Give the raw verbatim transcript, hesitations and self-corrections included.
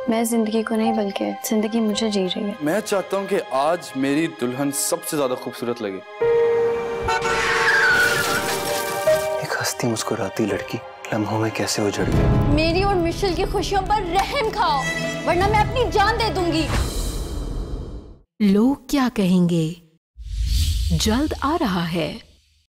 मैं जिंदगी को नहीं बल्कि जिंदगी मुझे जी रही है। मैं चाहता हूँ कि आज मेरी दुल्हन सबसे ज्यादा खूबसूरत लगे। एक हंसती मुस्कुराती लड़की लम्हों में कैसे उजड़ गई। मेरी और मिशेल की खुशियों पर रहम खाओ वरना मैं अपनी जान दे दूंगी। लोग क्या कहेंगे जल्द आ रहा है।